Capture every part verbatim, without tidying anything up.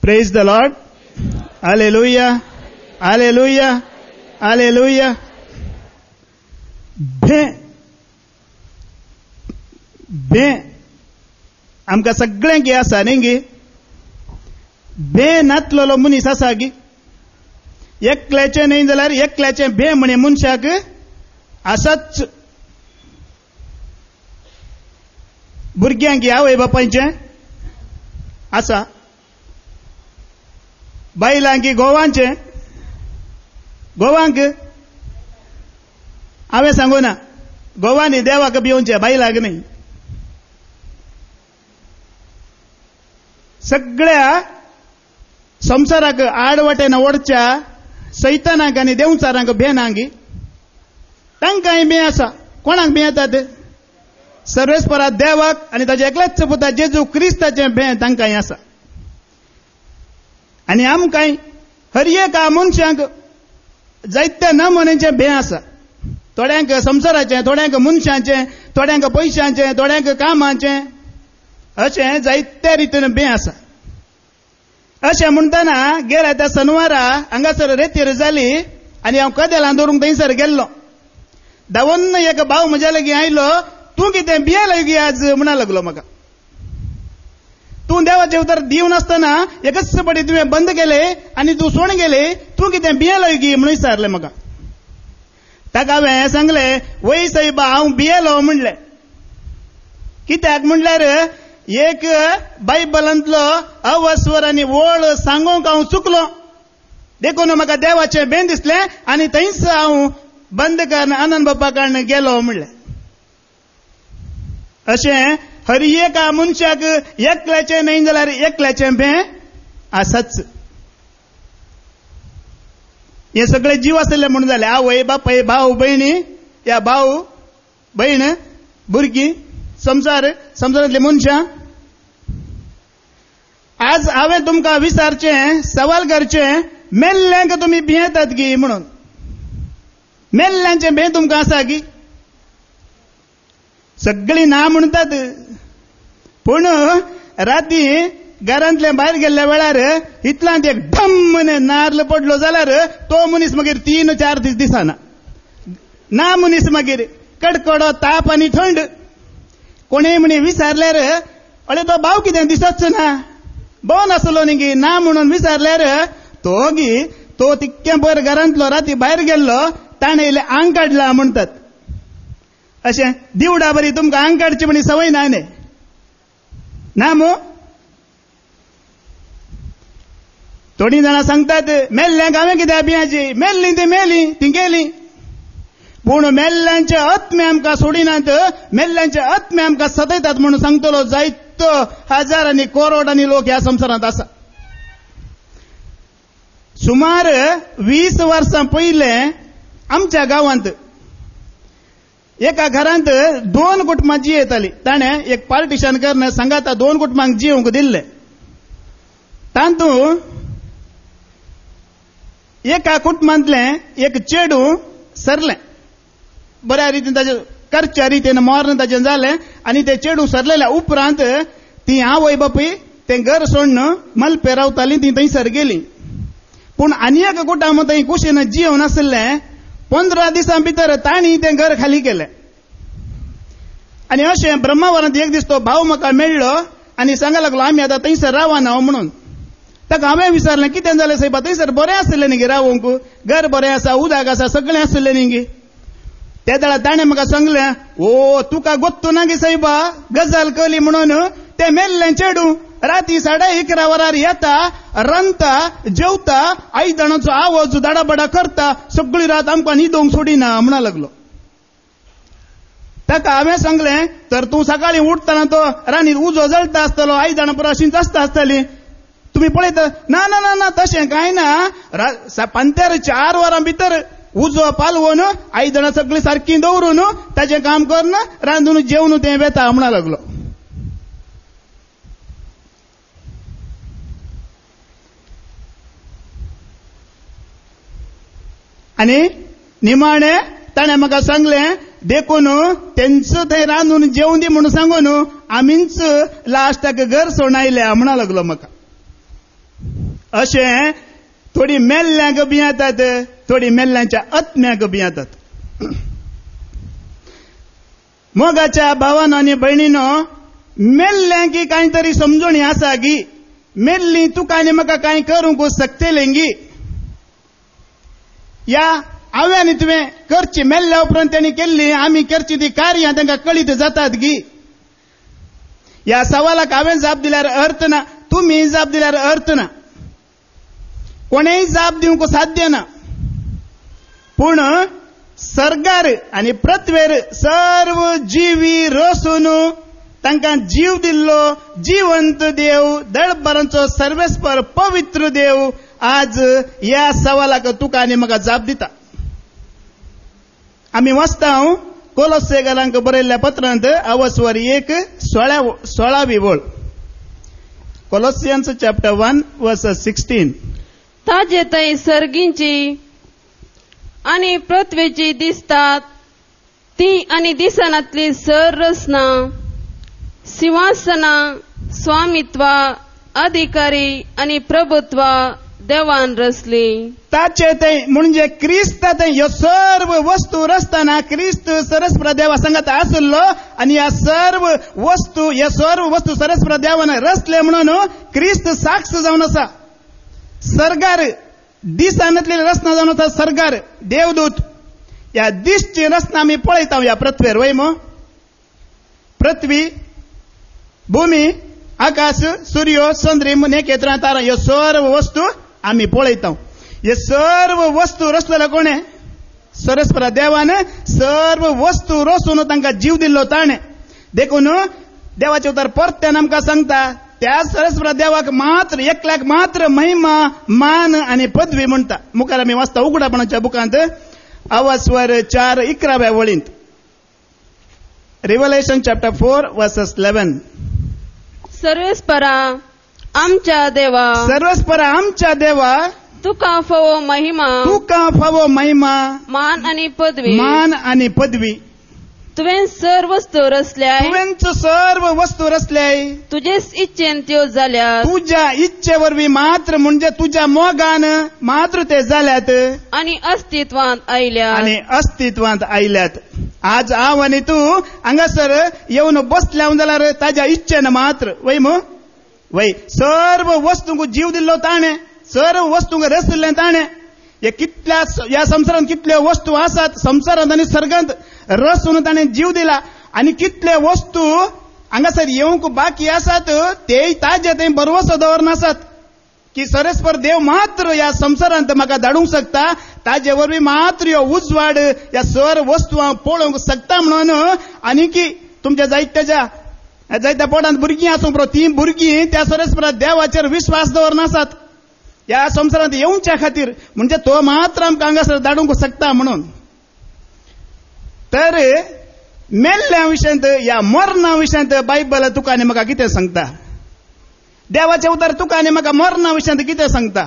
Praise the lord. Hallelujah, hallelujah, hallelujah. भे भे आमकां सगळ्यांक हें आसा न्ही गी. भे नातलोलो मनीस आसा गी. एकल्याचें न्ही जाल्यार एकल्याचें भे म्हणे मनशाक आसाच. भुरग्यांक आवय बापायचें आसा, बायलांक घोवांचें. घोवांक हांवें सांगू ना, घोवांनी देवाक भिवचें, बायलांक न्ही. सगळ्या संवसाराक आडवटेन ओडच्या सैतानाक आनी देवचारांक भेनांक तांकांय बी आसा. कोणाक बी येतात? सर्वेस्परा देवाक आनी ताच्या एकल्याच पुता जेजू क्रिस्ताचें भें तांकांय आसा. आनी आमकांय हर एका मनशांक जायत्या नमुन्याचें भें आसा. थोड्यांक संवसाराचें, थोड्यांक मनशांचें, थोड्यांक पयशांचें, थोड्यांक कामाचें, अशें जायत्या रितीन भें आसा. अशें म्हणटना गेल्या त्या शनवारा हांगासर रेतीर जाली आनी हांव कदेलां दवरूंक थंयसर गेल्लो. धांवन एक भाव म्हज्या लागीं आयलो. तूं कितें भियेलो गी आज म्हणा लागलो म्हाका. तूं देवाचें उतर दिवनासतना एकच पटी तुवें बंद केले आनी तूं सोडून गेले. तूं कितें भियेलो गी म्हणून विचारलें म्हाका. ताका हांवें सांगलें, वय सायबा हांव भियेलो म्हणलें. कित्याक म्हणल्यार एक बायबलांतलो अवस्वर आनी वळ सांगूंक हांव चुकलो. देखून म्हाका देवाचें भें दिसलें आनी थंयच हांव बंद करून आनंद बापा कडे गेलो म्हणलें. अशें हर एका मनशाक एकल्याचें न्ही जाल्यार एकल्याचें भें आसाच. हे सगळे जीव आसले म्हणून जालें. आवय बापाय, भाव भयणी, या भाव भयण, भुरगीं, संवसार, संवसारांतली मनशां. आज हांवें तुमकां विचारचें, सवाल करचें, मेल्ल्यांक तुमी भियेतात गी म्हणून. मेल्ल्यांचें भें तुमकां आसा गी? सगळीं ना म्हणटात. पूण राती घरांतले भायर गेल्ल्या वेळार इतल्यांत एक ढम नारळ पडलो जाल्यार तो मनीस मागीर तीन चार दीस दिसना. ना मनीस मागीर कडकडो ताप आनी थंड. कोणेय म्हणे विचारल्यार अळे तो भाव कितें दिसच ना, भोव नासलो न्ही गी. ना म्हणून विचारल्यार तो गी तो तितकें भर घरांतलो राती भायर गेल्लो, ताणें इल्लें आंग काडलां म्हणटात. अशें दिवडा बरी तुमकां आंग काडची म्हणी संवय ना न्ही. ना मो थोडीं जाणां सांगतात, मेल्ल्यांक हांवें कित्याक भियाची, मेल्लीं ती मेलीं, ती गेलीं. पूण मेल्ल्यांचे आत्मे आमकां सोडिनात, मेल्ल्यांचे आत्मे आमकां सतयतात म्हणून सांगतलो जायतो हजार आनी करोड आनी लोक ह्या संवसारांत आसा. सुमार वीस वर्सां पयले आमच्या गांवांत एका घरांत दोन कुटुंबां जियेतालीं. ताणें एक पार्टिशन करून सांगाता दोन कुटुंबांक जियोंक दिल्लें. तातूंत एका कुटुंबांतलें एक चेडूं सरलें. बऱ्या रितीन ताचे करच्या रितीन मोरण ताचें जालें आनी तें चेडूं सरलेल्या उपरांत ती आवय बापूय तें घर सोडून मलपे रावतालीं, ती थंयसर गेलीं. पूण आनी एक कुटुंब थंय कुशीन जियोन आसलें. पंदरा दिसां भितर तांणी तें घर खाली केलें. आनी अशें ब्रह्मावरांत एक दीस तो भाव म्हाका मेळ्ळो आनी सांगूंक लागलो आमी आतां थंयसर रावना म्हणून. ताका हांवें विचारलें, कितें जालें सायबा, थंयसर बरें आसलें न्ही गे रावूंक, घर बरें आसा, उदक आसा, सगळें आसलें न्ही गे. त्या वेळार ताणें म्हाका सांगलें, ओ तुका गोत्तू ना गे सायबा, गजाल कली म्हणून तें मेल्लें चेडूं राती साडे इकरा वरार येता, रांदता, जेवता, आयदनाचो आवाज दाडाबडा करता, सगळी रात आमकां न्हिदोंक सोडिना म्हणा लागलो. ताका हांवें सांगलें, तर तूं सकाळीं उठतना तो रानीर उजो जळटा आसतलो, आयदनां पुरो अशींच आसता आसतलीं, तुमी पळयता. ना ना ना ना तशें कांय ना. पंत्यार चार वरां भितर उजो पालवून आयदनां सगळीं सारकीं दवरून ताचें काम करून रांदून जेवन तें वेता म्हणा लागलो. आनी निमाणें ताणें म्हाका सांगलें, देखून तेंचो थंय रांदून जेवून दी म्हणून सांगून आमीच लास्टाक घर सोडून आयल्या म्हणा लागलो म्हाका. अशें थोडी मेल्ल्यांक भियेतात, थोडी मेल्ल्यांच्या आत्म्याक भियेतात. मोगाच्या भावानो आनी भयणीनो, मेल्ल्यांक कांय तरी समजणी आसा गी. मेल्लीं तुका आनी म्हाका कांय करूंक शकतलें गी. या हांवें तुवें करची, मेल्ल्या उपरांत तेणी केल्ली आमी करची ती कार्यां तांकां कळीत जातात गी. ह्या सवालाक हांवें जाप दिल्यार अर्थ ना, तुमी जाप दिल्यार अर्थ ना, कोणेय जाप दिवंक साध्य ना. पूण सर्गार आनी पृथ्वेर सर्व जिवी रसून तांकां जीव दिल्लो जिवंत देव, दळभरांचो सर्वेस्पर पवित्र देव आज ह्या सवालाक तुका आनी म्हाका जाप दिता. आमी वाचता कोलोसेकारांक बरयल्ल्या पत्रांत अवस्वर एक सोळा सोळावी वळ. Colossians chapter one verse sixteen. ताजे थंय सर्गींची आनी पृथ्वेची दिसतात ती आनी दिसनातली सर रचना, सिंहासना, स्वामित्वा, अधिकारी आनी प्रभुत्वा देवान रचली. ताचे थंय म्हणजे क्रिस्त थंय ह्यो सर्व वस्तू रचतना क्रिस्त सरस्पर देवा संगत आसलो आनी ह्या सर्व वस्तू ह्या सर्व वस्तू सरस्पर देवान रचले म्हणून क्रिस्त साक्ष जावन आसा. सर्गार दिसांतली रचना जावन आसा. सर्गार देवदूत ह्या दिसची रचना आमी पळयता ह्या पृथ्वेर. वय मो पृथ्वी, भूमी, आकाश, सूर्य, चंद्र, नखेत्रां, तारा ह्यो सर्व वस्तू आमी पळयता. हे सर्व वस्तू रचलेलो कोणे? सरस्पर देवान सर्व वस्तू रचून तांकां जीव दिल्लो ताणे. देखून देवाचे उतर परत्यान आमकां सांगता त्या सरस्पर देवाक मात्र एकल्याक मात्र महिमा, मान आनी पदवी म्हणटा. मुखार आमी वाचता उगडापणाच्या बुकांत अवस्वर चार इकराव्या वळींत. Revelation chapter four verses eleven. सर्वेस्परा आमच्या देवा, सर्वेस्परा आमच्या देवा, तुका फावो महिमा, तुका फावो महिमा, मान आनी पदवी, मान आनी पदवी. तुवें सर्व वस्तू रचल्याय, तुवेंच सर्व वस्तू रचल्याय, तुजेच इच्छेन त्यो जाल्यात, तुज्या इच्छे वरवीं मात्र म्हणजे तुज्या मोगान मात्र ते जाल्यात आनी अस्तित्वांत आयल्यात. आनी अस्तित्वांत आयल्यात. आज हांव आनी तूं हांगासर येवन बसल्या जाल्यार ताज्या इच्छेन मात्र. वय मो वय सर्व वस्तूंक जीव दिल्लो ताणे, सर्व वस्तूंक रचले ताणे. हे कितल्या ह्या संवसारांत कितल्यो वस्तू आसात संवसारांत आनी सर्गांत रचून ताणें जीव दिला. आनी कितले वस्तू हांगासर येवंक बाकी आसात तेय ताजे थंय भरवसो दवरनासात की सरस्पर देव मात्र ह्या संवसारांत म्हाका धाडूंक शकता, ताजे वरवीं मात्र ह्यो उजवाड ह्या सर्व वस्तू हांव पळोवंक शकता म्हणून. आनी की तुमच्या जायत्याच्या जायत्या पोटांत भुरगीं आसूंक पुरो, ती भुरगीं त्या सरस्पर देवाचेर विश्वास दवरनासात ह्या संवसारांत येवच्या खातीर, म्हणजे तो मात्र आमकां हांगासर धाडूंक शकता म्हणून. तर मेल्ल्या विशयांत ह्या मरणा विशयांत बायबल तुका आनी म्हाका कितें सांगता? देवाचे उतर तुका आनी म्हाका मरणा विशयांत कितें सांगता?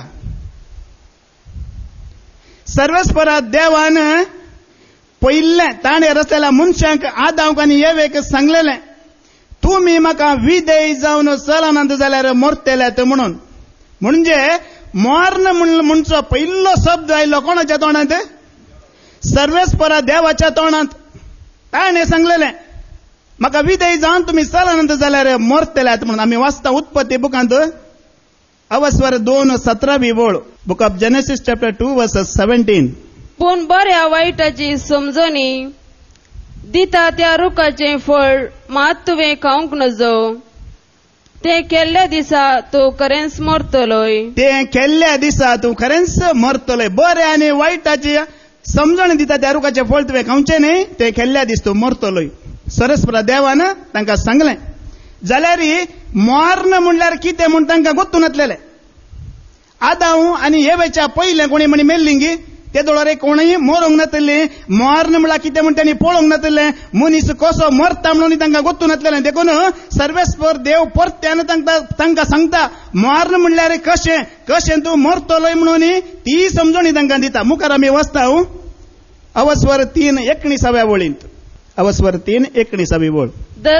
सर्वेस्परा देवान पयिल्लें ताणें रचलेल्या मनशांक आदामाक आनी येवेक सांगलेलें, तुमी म्हाका विधेय जावन चलनात जाल्यार मरतल्यात म्हणून. म्हणजे मरण म्हणचो पयलो शब्द आयलो कोणाच्या तोंडांत? सर्वेस्परा देवाच्या तोंडांत. ताणें सांगलेलें म्हाका विधेय जावन तुमी चलनात जाल्यार मरतल्यात म्हणून. आमी वाचता उत्पत्ती बुकांत अवस्वर दोन सतरावी वळ. Book of Genesis chapter two verse seventeen. पूण बऱ्या वायटाची समजणी दिता त्या रुखाचें फळ मात तुवें खावंक नजो. ते केल्ल्या दिसा तूं खरेंच मरतलोय. ते केल्ल्या दिसा तूं खरेंच मरतलोय. बरें आनी वायटाची समजण दिता त्या रुखाचें फळ तुवें खावचें न्ही, ते केल्ल्या दिस तूं मरतलोय. सरस्पर देवान तांकां सांगलें. जाल्यार मरण म्हणल्यार कितें म्हूण तांकां गोत्तून नासलेलें. आदाम आनी येवेच्या पयलें कोणी म्हणी मेल्लीं गी, ते दोळार कोणूय मरूंक नासलें. मरण म्हळ्यार कितें म्हूण तांणी पळोवंक नासलें. मनीस कसो मरता म्हणून तांकां गोत्तून नासलेलें. देखून सर्वेस्पर देव परत्यान तांकां तांकां सांगता मरण म्हणल्यार कशें कशें तूं मरतलोय म्हणून ती समजणी तांकां दिता. मुखार आमी वाचता अवस्वर तीन एकोणिसाव्या वळींत. अवस्वर तीन एकोणिसावी वळ.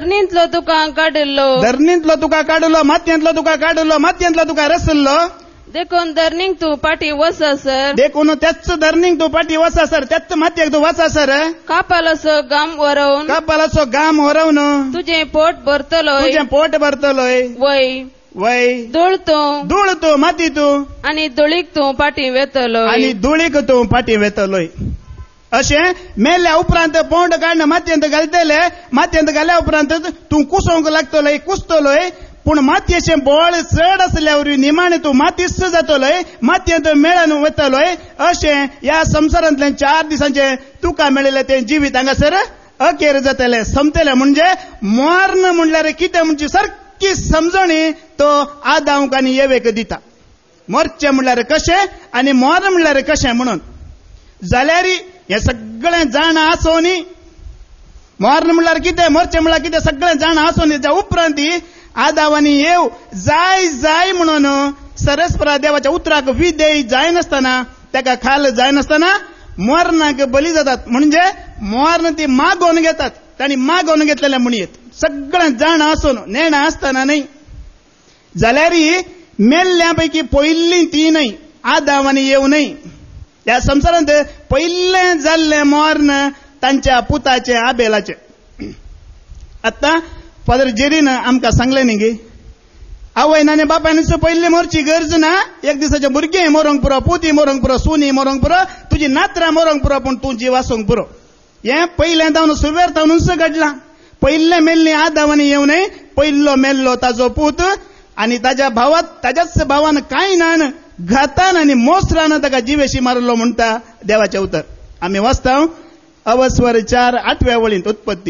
धरणींतलो तुका काडिल्लो, धरणींतलो तुका काडलो, मातयेंतलो तुका काडलो, मातयेंतलो तुका रचल्लो, देखून धरणीक तू पाठी वसा सर देखून त्याच धरणीक तू पाठी वसा सर त्याच मातयेक तू वचा सर कापालासो गाम वरवून कापालाचो गाम व्हरवन तुझे पोट भरतलोय तुझें पोट भरतलोय वय वय धूळ तू धूळ तू माती तू आणि धुळीक तू पाठी वेतलोय आणि धुळीक तू पाठी वेतलोय अशें मेल्ल्या उपरांत पोंड काडून मातयेंत घालतले मातयेंत घाल्या उपरांत तूं कुसोवंक लागतलोय कुसतलोय पूण मातयेचें बळ चड आसल्या वरवीं निमाणें तूं मातीस जातलोय मातयेंत मेळून वतलोय अशें ह्या संवसारांतलें चार दिसांचें तुका मेळिल्लें तें जिवीत हांगासर अखेर जातलें सोंपतलें म्हणजे मरण म्हणल्यार कितें म्हणजे सारकी समजणी तो आदांक आनी येवेक दिता मरचें म्हणल्यार कशें आनी मरण म्हणल्यार कशें म्हणून जाल्यार हें सगळें जाण आसोनी मरण म्हणल्यार कितें मरचें म्हणल्यार कितें सगळें जाण आसोनी त्या उपरांत आदाव आनी येव जाय जाय म्हणून सरस्परा देवाच्या उतराक विधेय जायनासतना ताका खाल जायनासतना मरणाक बली जातात म्हणजे मरण ती मागोवन घेतात तांणी मागोवन घेतलेले म्हणयेत सगळें जाण आसून नेण आसतना न्हय जाल्यार मेल्ल्या पैकी पयलीं ती न्हय आदाव आनी येव न्हय ह्या संवसारांत पयलें जाल्लें मरण तांच्या पुताचें आबेलाचें आतां फादर जेरीन आमकां सांगलें न्ही गे आवय आनी बापायन पयलीं मरची गरज ना एक दिसाचें भुरगें मरोंक पुरो पुती मरोंक पुरो सुनी मरोंक पुरो तुजी नात्रां मरोंक पुरो पूण तूं जीव आसूंक पुरो हें पयलें जावन सुबेर जावनूच घडलां पयलें मेल्लीं आदाव आनी येव न्हय पयलो मेल्लो ताजो पूत आनी ताज्या भावात ताज्याच भावान कांय नान घातान आनी मोसरान ताका जिवेशी मारलो म्हणटा देवाचें उतर आमी वाचता अवस्वर चार आठव्या वळींत उत्पत्ती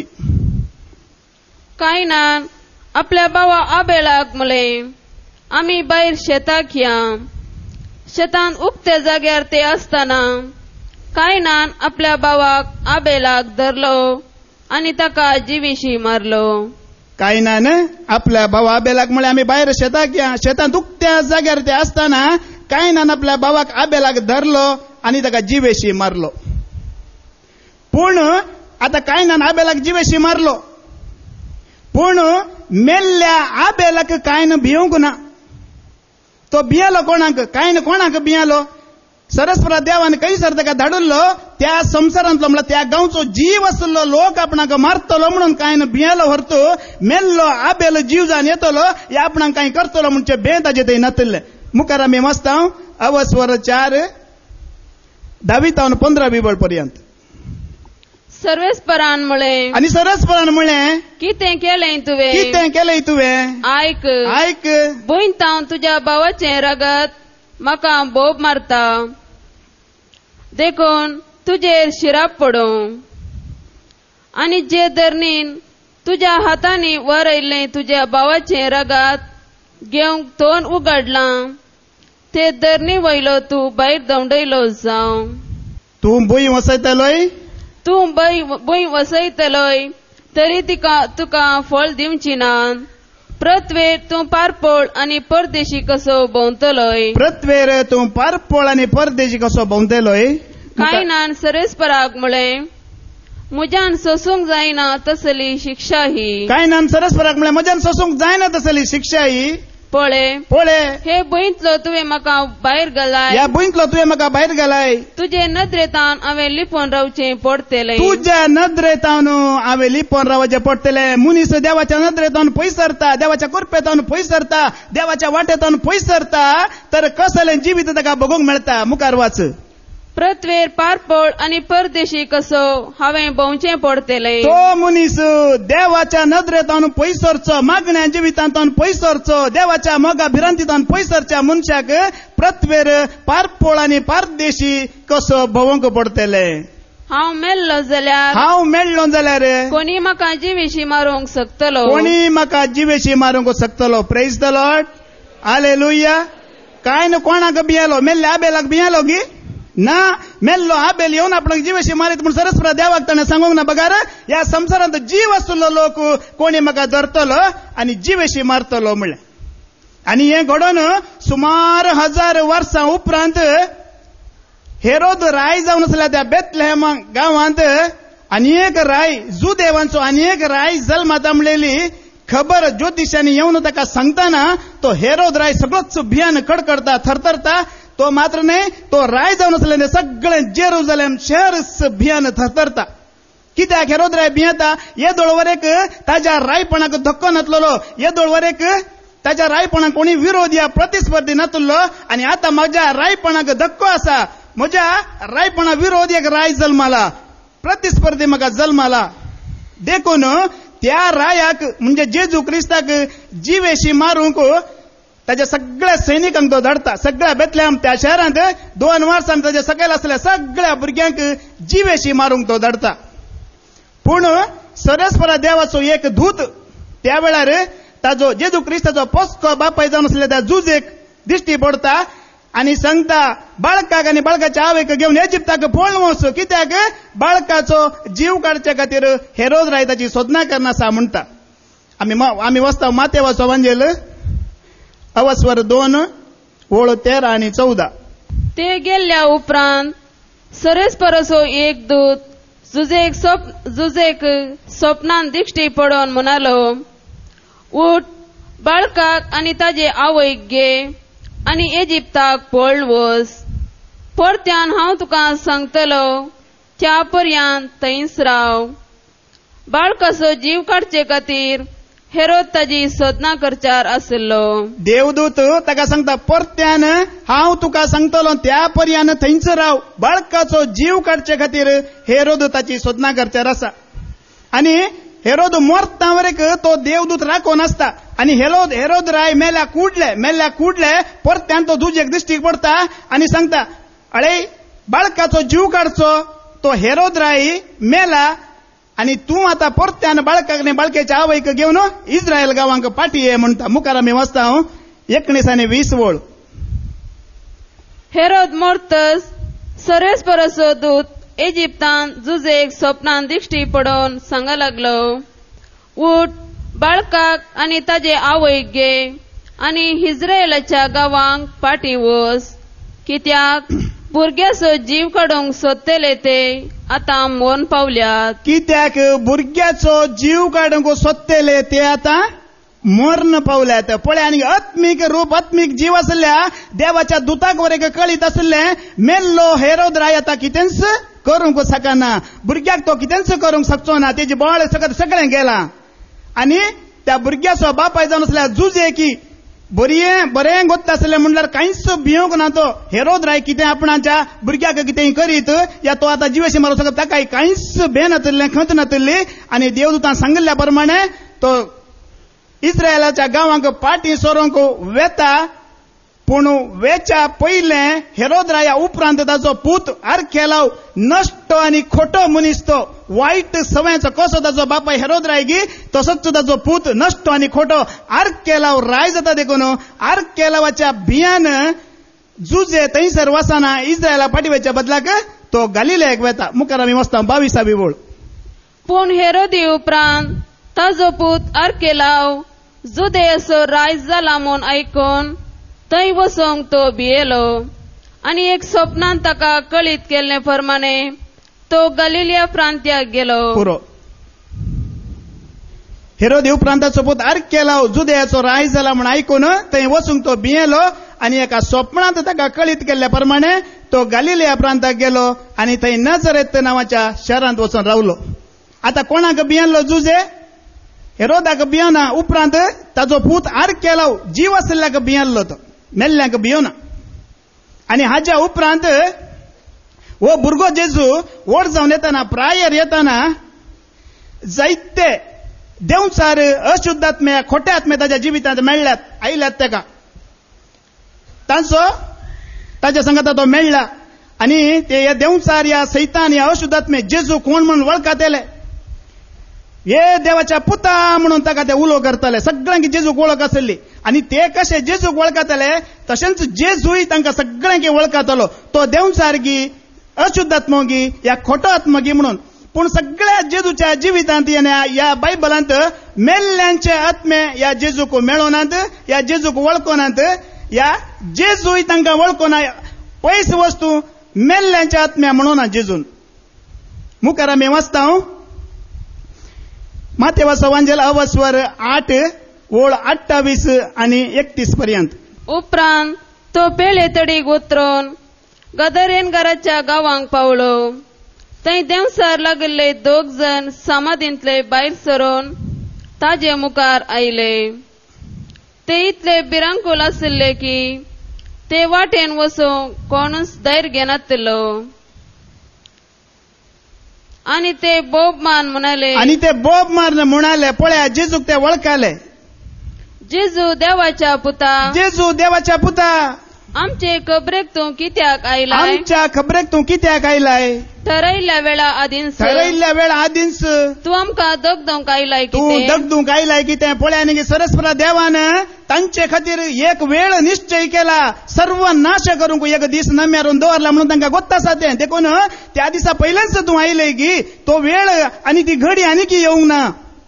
कायनान आपल्या भावा आबेलाक म्हळें आमी भायर शेताक या शेतान उक्त्या जाग्यार ते आसतना कायनान आपल्या भावाक आबेलाक धरलो आनी ताका जिवेशी मारलो कायनान आपल्या भावा आबेलाक म्हळें आमी भायर शेताक या शेतांत उक्त्या जाग्यार ते आसतना कायनान आपल्या भावाक आबेलाक धरलो आनी ताका जिवेशी मारलो पूण आतां कायनान आबेलाक जिवेशी मारलो पूण मेल्ल्या आबेलाक कायन भियोंक ना तो भियेलो कोणाक कायन कोणाक भियेलो सरस्वरा देवान कैसर ताका धाडिल्लो त्या संवसारांतलो म्हणल्यार त्या गांवचो जीव आसलो लोक आपणाक मारतलो म्हणून कायन भियेलो व्हरतो मेल्लो आबेल जीव जावन येतलो हे आपणाक कांय करतलो म्हणजे भे ताजे थंय नातल्ले मुखार आमी वाचता अवस्वर चार धावी तावन पंदरा बिबळ पर्यंत सर्वेस्परान म्हळें आनी सरस्परान म्हळें कितें केलें तुवें कितें केलें तुवें आयक आयक भुंयत हांव तुज्या भावाचें रगत म्हाका बोब मारता देखून तुजेर शिराप पडूं आनी जे धरणीन तुज्या हातांनी वर आयिल्लें तुज्या भावाचें रगत घेवंक तोंड उगडलां ते धरणी वयलो तूं भायर दवडयलो जावं तूं भुंय वसयतलोय तूं भुंय वसयतलोय तरी तिका तुका फळ दिवची ना प्रतवेर तूं पारपोळ आनी परदेशी कसो भोंवतलोय प्रतवेर तूं पारपोळ आनी परदेशी कसो भोंवतलोय कायनान सरस्पराक म्हळें म्हज्यान सोसूंक जायना तसली शिक्षा ही कायनान सरस्पराक म्हळें म्हज्यान सोसूंक जायना तसली शिक्षा ही पळय पळय हे भुंयतलो तुवें म्हाका भायर घालाय ह्या भुंयतलो तुवें म्हाका भायर घालाय तुजे नदरेतान हांवें लिपोवन रावचें पडटलें तुज्या नदरेतावन हांवें लिपोवन रावचें पडटलें मनीस देवाच्या नदरेतावन पयस सरता देवाच्या कृपेतावन पयस सरता देवाच्या वाटेतावन पयस सरता तर कसलें जिवीत ताका भोगूंक मेळटा मुखार वाच प्रतवेर पारपोळ आनी परदेशी कसो हांवें भोंवचें पडटलें तो मनीस देवाच्या नदरेतावन पयस सरचो मागण्या जिवितांतावन पयस सरचो देवाच्या मोगा भिरांतीतावन पयस सरच्या मनशाक प्रतवेर पारपोळ आनी पारदेशी कसो भोवंक पडटलें हांव मेल्लो जाल्यार हांव मेळ्ळो जाल्यार कोणी म्हाका जिवेशी मारूंक शकतलो कोणी म्हाका जिवेशी मारूंक शकतलो प्रेज द लॉर्ड हालेलुया काय न कोणाक भियेलो मेल्ल्या आबेलाक भियेलो गी ना मेल्लो आबेल येवन आपणाक जिवेशी मारीत म्हूण सरस्वरा देवाक ताणें सांगूंक ना बगार ह्या संवसारांत जीव आसलो लोक कोणी म्हाका धरतलो आनी जिवेशी मारतलो म्हणलें आनी हें घडोवन सुमार हजार वर्सां उपरांत हेरोद राय जावन आसल्या त्या बेतलेहेम गांवांत आनी एक राय जुदेवांचो आनी एक राय जल्मात म्हणलेली खबर ज्योतिषांनी येऊन ताका सांगताना तो हेरोद राय सगळोच भियान कडकडता थरथरता. तो मात्र नाही, तो राय जावन आसलें सगळें जेरुजलेम शहर भियान थरथरता. कित्याक हेरोद राय भियेता, येदोळ वरेक ताज्या रायपणाक धक्को नातलो, येदोळ वरेक ताज्या रायपणाक कोणी विरोध या प्रतिस्पर्धी नातलो, आनी आतां म्हज्या रायपणाक धक्को आसा, म्हज्या रायपणा विरोध एक राय जल्माला, प्रतिस्पर्धी म्हाका जल्माला. देखून त्या रायाक म्हणजे जेजू क्रिस्ताक जिवेशी मारूंक ताच्या सगळ्या सैनिकांक तो धाडटा. सगळ्या बेतलेहम त्या शहरांत दोन वर्सां ताच्या सकयल आसलेल्या सगळ्या भुरग्यांक जिवेशी मारूंक तो धाडटा. पूण सरस्वरा देवाचो एक दूत त्या वेळार ताजो जेजू क्रिस्ताचो पोस्को बापाय जावन आसलेल्या त्या जुजेक दिश्टी पडटा आनी सांगता, बाळकाक आनी बाळकाच्या आवयक घेवन इजिप्ताक पळोवन वच, कित्याक बाळकाचो जीव काडचे खातीर हेरोद राय ताची सोदना करना आसा म्हणटा. आमी आमी वचता मातेवाचो वांजेल अवस्वर दोन ओळ तेरा आनी चौदा. ते गेल्ल्या उपरांत सरस्परसो एक दूत जुजेक स्वप जुजेक स्वप्नान दिश्टी पडोवन म्हणालो, उठ, बाळकाक आनी ताजे आवयक घे आनी इजिप्ताक पळ वच. परत्यान हांव तुका सांगतलो, त्या पर्यंत थंयच राव. बाळकाचो जीव काडचे खातीर हेरोद ताजी सोदना करच्यार आसलो. देवदूत ताका सांगता, परत्यान हांव तुका सांगतलो, त्या पर्यंत थंयच राव. बाळकाचो जीव काडचे खातीर हेरोद ताची सोदना करच्यार आसा. आनी हेरोद मोरता वरेक तो देवदूत राखोन आसता. आनी हेरोद हेरोद राय मेल्या कुडले मेल्या कुडले परत्यान तो दुजेक दिश्टी पडटा आनी सांगता, अळे बाळकाचो जीव काडचो. तो हेरोद राय मेला आनी तूं आतां परत्यान बाळकाक आनी बाळकेच्या आवयक घेवन इस्रायल गांवांक पाटी ये म्हणटा. मुखार आमी वाचता हांव एकोणीस आनी वीस वळ. हेरोद मोरतस सरस्परसो दूत इजिप्तान जुजेक स्वप्नान दिश्टी पडोवन सांगा लागलो, उठ, बाळकाक आनी ताजे आवयक घे आनी इस्रायलाच्या गांवांक पाटी वच, कित्याक भुरग्याचो जीव काडूंक सोदतले ते आतां मरण पावल्यात. कित्याक भुरग्याचो जीव काडूंक सोदतले ते आतां मरण पावल्यात. पळय, आनी आत्मीक रूप आत्मीक जीव आसल्या देवाच्या दुताक वरेक कळीत आसले, मेल्लो हेरोद राय आतां कितेंच करूंक शकना. भुरग्याक तो कितेंच करूंक शकचो ना. तेजी बळ सकत सगळें गेलां. आनी त्या भुरग्याचो बापाय जावन आसल्या जुजे की बरें बरें गोत्त आसलें म्हणल्यार कांयच भियोंक ना. तो हेरोद राय कितें आपणाच्या भुरग्याक कितेंय करीत या तो आतां जिवेशी मारूंक शकता, ताका कांयच भेन नातलें, खंत नातली. आनी देवदूतान सांगिल्ल्या प्रमाणे तो इस्रायलाच्या गांवांक पाटी सोरोंक वेता. पूण वेच्या पयलें हेरोद राया उपरांत ताचो पूत आर्केलाव नश्ट आनी खोटो मनीस, तो वायट सवयेचो कसो ताचो बापाय हेरोद राय गी, तसोच ताचो पूत नश्ट आनी खोटो आर्केलाव राय जाता. देखून आर्केलावाच्या भियान जुजे थंयसर वचना इस्रायला पाठीवेच्या बदलाक तो गलिलेक वेता. मुखार आमी वचता बावीसावी वळ. पूण हेरोदी उपरांत ताचो पूत आर्केलाव जुदेयसो राय जाला म्हूण आयकून थंय वचोंक तो भियेलो. आनी एक स्वप्नांत ताका कळीत केल्ले प्रमाणे तो गलिलिया प्रांत्याक गेलो. पुरो हेरोदी उपरांताचो पूत आर्केलाव जुदेयाचो राय जाला म्हूण आयकून थंय वचूंक तो भियेलो. आनी एका स्वप्नांत ताका कळीत केल्ल्या प्रमाणे तो गलिलिया प्रांताक गेलो आनी थंय नजरेत नांवाच्या शहरांत वचून रावलो. आतां कोणाक भियेल्लो जुजे? हेरोदाक भियोना. उपरांत ताचो पूत आर्केलाव जीव आसल्याक भियेल्लो, तो मेल्ल्यांक भियोना. आनी हाच्या उपरांत हो भुरगो जेजू व्हड जावन येताना प्रायर येताना जायते देंवचार अशुद्धात्मे खोटे आत्मे ताच्या जिवितांत मेळ्ळ्यात, आयल्यात ताका. तांचो ताच्या संगता तो मेळ्ळा आनी ते देंवचार या सैतान या अशुद्धात्मे जेजू कोण म्हणून वळखात येले. हे देवाच्या पुता म्हणून ताका ते उलो करताले. सगळ्यांक जेजूक वळख आसली आनी ते कशे जेजूक वळखताले तशेंच जेजूय तांकां सगळ्यांक वळखतालो. तो देंवचार गी, अशुद्धात्मो गी, या खोटो आत्मो गी म्हणून. पूण सगळ्या जेजूच्या जिवितांत या बायबलांत मेल्ल्यांचे आत्मे या जेजूक मेळोनात, या जेजूक वळखोनात. या जेजूय तांकां वळखोना. पयस वस्तू मेल्ल्यांच्या आत्म्या म्हणूना जेजून. मुखार आमी वाचता मातेवा सवांजल अवस्वर आठ ओळ अठ्ठावीस आणि एकतीस पर्यंत. उपरांत तो पेले तडीक उतरून गदरेनगराच्या गांवांक पावलो. थंय देवसार लागले दोग जण समाधींतले भायर सरून ताजे मुखार आयले. ते इतले भिरांकूळ आशिल्ले की ते वाटेन वचूंक कोणूच धैर्य घेनासलो. आणि ते बोब मान म्हणाले आणि ते बोब मारन म्हणाले पळया जेजूक ते वळखाले. जेजू देवाच्या पुता, जेजू देवाच्या पुता, आमचे खबरेक तू कित्याक आयलाय? आमच्या खबरेक तू कित्याक आयलाय? ठरयल्ल्या वेळा आदींच ठरयल्ल्या वेळा आदींच तू आमकां दगदूंक आयलाय तू कितें? दगदूंक आयलाय कितें? पळयानी सरस्वरा देवान तांचे खातीर एक वेळ निश्चय केला, सर्व नाश करूंक एक दीस नम्यारून दवरला म्हणून तांकां गोत्त आसा तें. देखून त्या दिसा पयलेच तू आयलय की तो वेळ आनी ती घडी आनी की येवंक ना.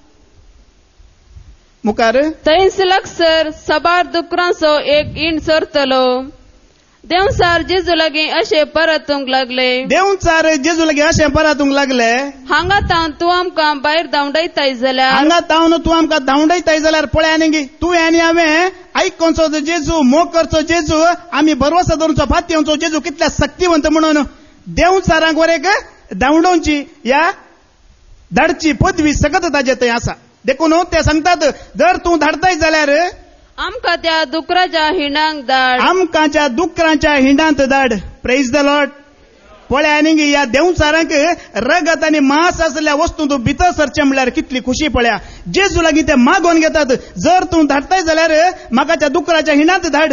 मुखार थंयच लागसर साबार दुकरांचो एक इंड सरतलो. देवसार जेजू लागीं अशें परतूंक लागले. देवचार जेजू लागीं अशें परतूंक लागले, हांगा तावन तूं आमकां भायर धांवडायताय जाल्यार हांगा तावन तूं आमकां धांवडायताय जाल्यार पळय न्ही तूं आनी हांवें आयकोनचो जेजू, मोग करचो जेजू, आमी भरवसा दवरूचो फात्येवचो जेजू कितल्या शक्तिवंत म्हणून देवचारांक वरेक धांवडोवची ह्या धाडची पदवी सकत ताजे थंय आसा. देखून ते सांगतात जर तूं धाडताय जाल्यार आमकां त्या दुकराच्या हिंडांक धाड, आमकांच्या दुकरांच्या हिंडांत धाड. Praise the lord. पळय न्ही ह्या देवचारांक रगत आनी मांस आसल्या वस्तू तूं भितर सरचें म्हणल्यार कितली खुशी. पळया जेजू लागीं ते मागोवन घेतात, जर तूं धाडताय जाल्यार म्हाका त्या दुकराच्या हिंडांत धाड.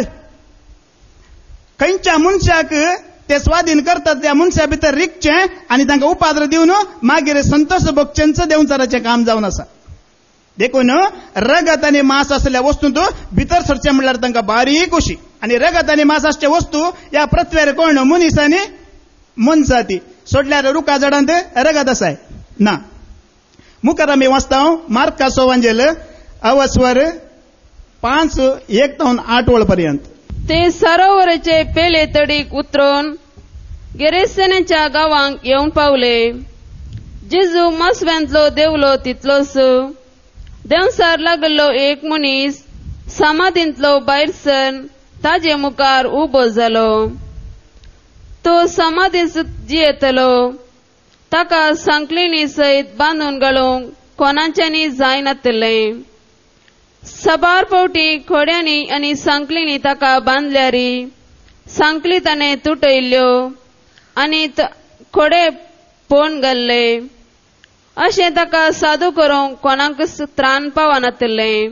खंयच्या मनशाक ते स्वाधीन करतात त्या मनशा भितर रिकचें आनी तांकां उपाद्र दिवन मागीर संतोष भोगचेंच देवचाराचें काम जावन आसा. देखून रगत आनी मांस आसल्या वस्तू तूं भितर सरचें म्हणल्यार तांकां बारीक खुशी. आनी रगत आनी मांस आसचे वस्तू ह्या पृथ्वीर कोण? मनीस आनी मनशां ती. सोडल्यार रुखा झाडांत रगत आसाय ना. मुखार आमी वाचता मार्काचो वांजेल अवस्वर पांच एक तावन आठ वळ पर्यंत. ते सरोवराचे पेले तडीक उतरून गेरेसेनेच्या गांवांक येवन पावले. जेजू मसव्यांतलो देवलो तितलोच देवसार लागलो एक मनीस समाधींतलो भायर सर ताजे मुखार उबो जालो. तो समाधींत जियेतलो. ताका सांकलीनी सयत बांदून घालूंक कोणाच्यांनी जायनातलें. साबार फावटी खोड्यांनी आनी सांकलीनी ताका बांदल्यारी सांकली ताणें तुटयल्ल्यो आनी खोडे पोवन घाल्ले. अशें ताका सादू करूंक कोणाकच त्राण पावनातलें.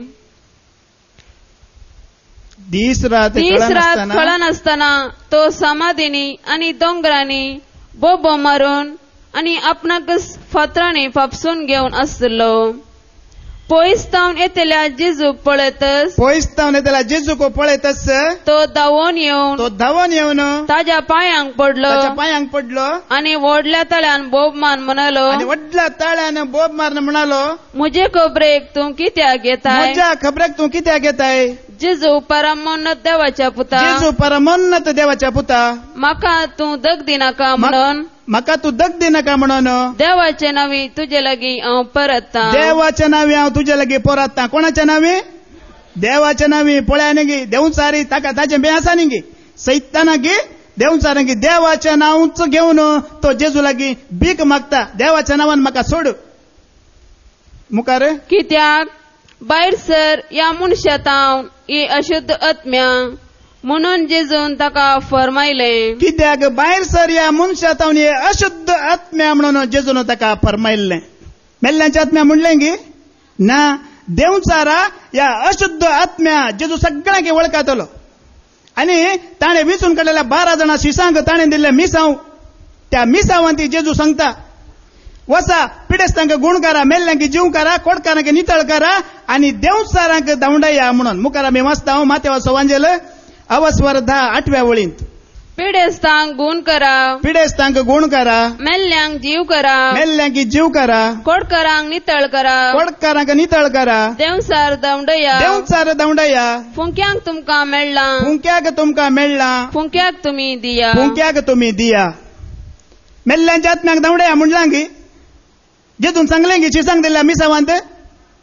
दीस रात दीस रात कळनासतना तो समाधीनी आनी दोंगरांनी बोबो मारून आनी आपणाकच फातरांनी फापसून घेवन आसलो. पयस तावन येतल्या जेजूक पळयतच पयस तावन येतल्या जेजूक पळयतच तो धांवून येवन तो धांवून येवन ताज्या पांयांक पडलो. ताच्या पांयांक पडलो आनी व्हडल्या ताळ्यान बोब मान म्हणालो, आनी व्हडल्या ताळ्यान बोब मारन म्हणालो, म्हजे खबरेक तूं कित्याक येताय? म्हज्या खबरेक तूं कित्याक येताय? जेजू परमोन्नत देवाच्या पुता, जेजू परमोन्नत देवाच्या पुता, म्हाका तूं दग दिनाका म्हणून म्हाका तूं दग दिनाका म्हणून देवाचे नावी तुजे लागीं हांव परततां. देवाच्या नावी हांव तुजे लागीं परततां. कोणाच्या नावी? देवाच्या नावी. पळया न्ही गे देवचारी ताका ताचें बे आसा न्ही गे सैताना गे देवचार गे देवाच्या नांवच घेवन तो जेजू लागीं भीक मागता. देवाच्या नांवान म्हाका सोड. मुखार कित्याक भायर सर ह्या मनशांत हांव ही अशुद्ध आत्म्या म्हणून जेजून ताका फरमायलें. कित्याक भायर सर ह्या मनशांत हांव हे अशुद्ध आत्म्या म्हणून जेजून ताका फरमायल्लें. मेल्ल्यांच्या आत्म्या म्हणलें गे ना, देवचारा ह्या अशुद्ध आत्म्या जेजू सगळ्यांक वळखतालो. आनी ताणें विचून काडलेल्या बारा जाणां शिसांक ताणें दिल्ले मिसांव, त्या मिसांवान ती जेजू सांगता वसा पिडेस्तांक गुण करा, मेल्ल्यांक जीव करा, कोडकारांक नितळ करा आनी देवचारांक धांवडाया म्हणून. मुखार आमी वाचता मातेवा सवांजेल अवस्वर धा आठव्या वळींत. पिडेस्तांक गुण करा, पिडेस्तांक गुण करा, मेल्ल्यांक जीव करा, मेल्ल्यांक जीव करा, कोडकारांक नितळ करा, कोडकारांक नितळ करा, देवसार धांवडया, देवचार धांवडया, फुंक्यांक तुमकां मेळ्ळा, फुंक्याक तुमकां मेळ्ळा, फुंक्याक तुमी दिया, फुंक्याक तुमी दिया. मेल्ल्यांच्या आत्म्याक धांवडया म्हणलां गी जेजून सांगलें गी शिसांक दिल्ल्या मिसावांत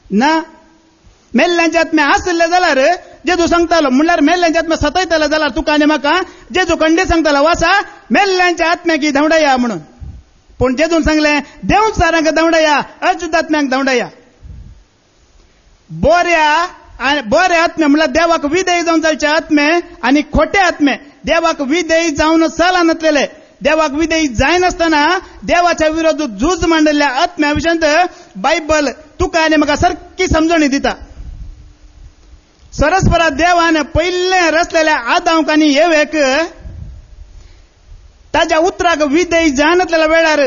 ना मेल्ल्यांच्या आत्म्या आसले जाल्यार जेजू सांगतालो म्हणल्यार मेल्ल्यांच्या आत्म्या सतयतालो जाल्यार तुका आनी म्हाका जेजू कंडे सांगतालो वाचा मेल्ल्यांच्या आत्म्याक धांवडाया म्हणून. पूण जेजून सांगलें देंवचारांक धांवडाया अशुद्ध आत्म्यांक धांवडाया. बऱ्या बऱ्या आत्मे म्हणल्यार देवाक विधेय जावन चलचे आत्मे आनी खोटे आत्मे देवाक विधेय जावन चलनासलेले देवाक विधेय जायनासतना देवाच्या विरोध झूज मांडलेल्या आत्म्या विशयांत बायबल तुका आनी म्हाका सारकी समजणी दिता. सरस्परा देवान पयले रचलेल्या आदांक आनी येवेक ताच्या उतराक विधेय जायनासलेल्या वेळार